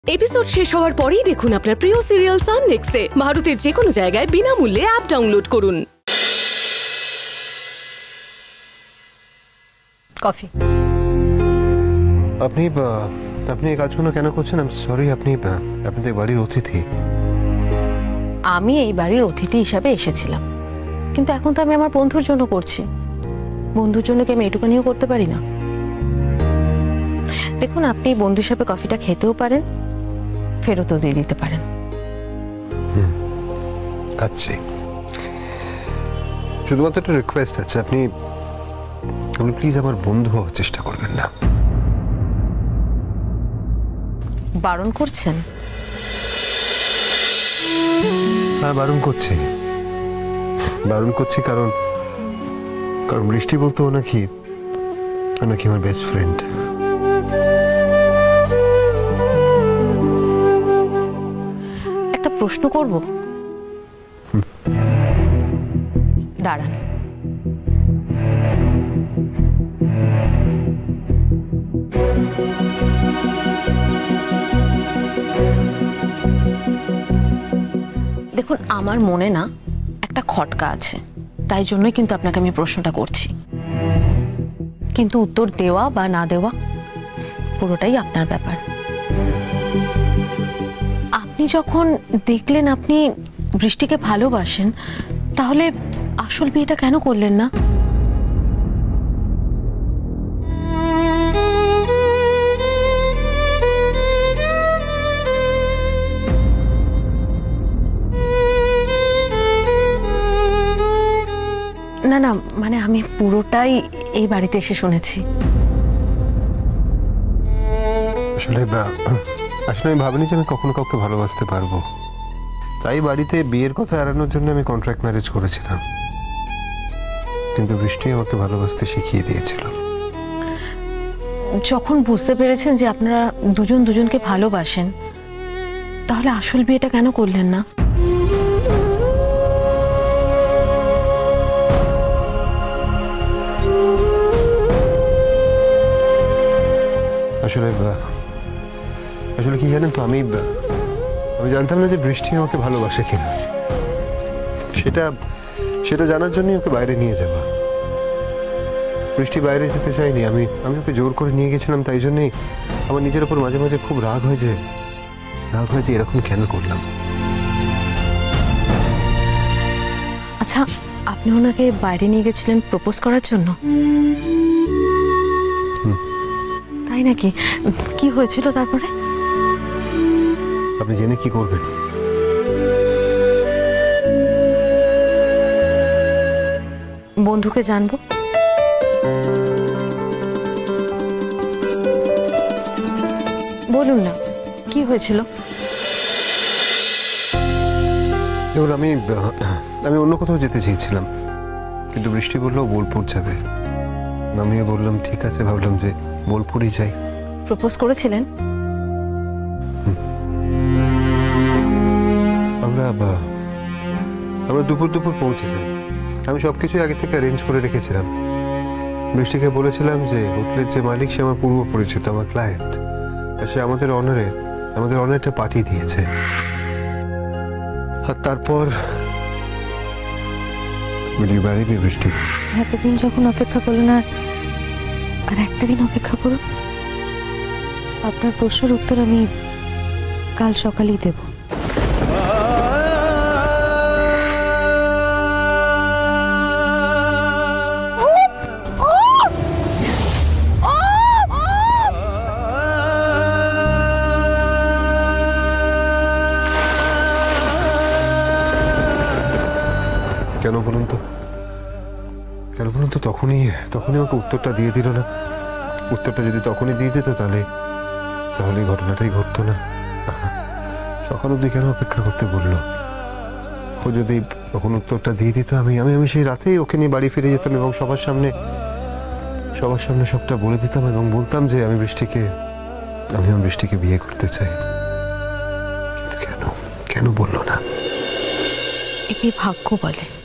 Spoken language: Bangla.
এপিসোড শেষ হওয়ার পরেই দেখুন আপনার প্রিয় সিরিয়াল সান নেক্সটে ভারতের যে কোনো জায়গায় বিনামূল্যে অ্যাপ ডাউনলোড করুন। কফি। আপনি এই কাজগুলো কেন করছেন? সরি, আপনি আপনাদের বাড়ির অতিথি। আমি এই বাড়ির অতিথি হিসাবে এসেছিলাম, কিন্তু এখন তো আমি আমার বন্ধুর জন্য করছি। বন্ধুর জন্য কি আমি এটুকুনিও করতে পারি না? দেখুন, আপনি বন্ধু হিসাবে কফিটা খেতেও পারেন, ফেরতও দিয়ে দিতে পারেন। খাচ্ছি। শুধুমাত্র একটা রিকোয়েস্ট আছে, আপনি প্লিজ আমার বন্ধু হওয়ার চেষ্টা করবেন না। বারণ করছেন? হ্যাঁ, বারণ করছি কারণ বৃষ্টি বলতো নাকি আমার বেস্ট ফ্রেন্ড। একটা প্রশ্ন করব? দাঁড়ান। দেখুন, আমার মনে না একটা খটকা আছে, তাই জন্যই কিন্তু আপনাকে আমি প্রশ্নটা করছি। কিন্তু উত্তর দেওয়া বা না দেওয়া পুরোটাই আপনার ব্যাপার। আপনি যখন দেখলেন আপনি বৃষ্টিকে ভালোবাসেন, তাহলে আসল বিয়েটা কেন করলেন না? না না, মানে আমি পুরোটাই এই বাড়িতে এসে শুনেছি। আসলে আমি ভাবিনি যে আমি কখনো কাউকে ভালোবাসতে পারবো, তাই বাড়িতে বিয়ের কথা এড়ানোর জন্য আমি কন্ট্রাক্ট ম্যারেজ করেছিলাম। কিন্তু বৃষ্টি আমাকে ভালোবাসতে শিখিয়ে দিয়েছিল। যখন বুঝতে পেরেছেন যে আপনারা দুজন দুজনকে ভালোবাসেন, তাহলে আসল বিয়েটা কেন করলেন না? আসলে কি জানেন তো, আমি জানতাম না যে বৃষ্টি আমাকে ভালোবাসে কিনা। সেটা জানার জন্যই ওকে বাইরে নিয়ে যাওয়া। বৃষ্টি বাইরে যেতে চাইনি, আমি ওকে জোর করে নিয়ে গেছিলাম। তাই জন্যই আমার নিজের উপর মাঝে মাঝে খুব রাগ হয়েছে এরকম কেন করলাম। আচ্ছা, আপনি ওনাকে বাইরে নিয়ে গেছিলেন প্রপোজ করার জন্য? তাই নাকি? কি হয়েছিল তারপরে? আপনি জেনে কি করবেন? বন্ধুকে জানবো? বলুন না, কি হয়েছিল? দেখুন, আমি অন্য কোথাও যেতে চেয়েছিলাম, কিন্তু বৃষ্টি বললো বোলপুর যাবে। আমিও বললাম ঠিক আছে, ভাবলাম যে বোলপুরই যাই। প্রপোজ করেছিলেন? আমরা দুপুর পৌঁছে যাই। আমি সবকিছু আগে থেকে অ্যারেঞ্জ করে রেখেছিলাম। বৃষ্টিকে বলেছিলাম যে হোটেলের যে মালিক, সে আমার পূর্ব পরিচিত, আমার ক্লায়েন্ট। সে আমাদের অনারে একটা পার্টি দিয়েছে। আর তারপর বৃষ্টি এতদিন যখন অপেক্ষা করলেন, আর একটা দিন অপেক্ষা করুন। আপনার প্রশ্নের উত্তর আমি কাল সকালেই দেব। কেন বলুন তো? তখনই আমাকে উত্তরটা দিয়ে দিল না। উত্তরটা যদি তখনই দিয়ে দিত, তাহলে এই ঘটনাটাই ঘটতো না। সকাল অবধি কেন অপেক্ষা করতে বললো? ও যদি তখন উত্তরটা দিয়ে দিত, আমি সেই রাতেই ওকে নিয়ে বাড়ি ফিরে যেতাম এবং সবার সামনে সবটা বলে দিতাম এবং বলতাম যে আমি বৃষ্টিকে বিয়ে করতে চাই। কিন্তু কেন বললো না? একে ভাগ্য বলে।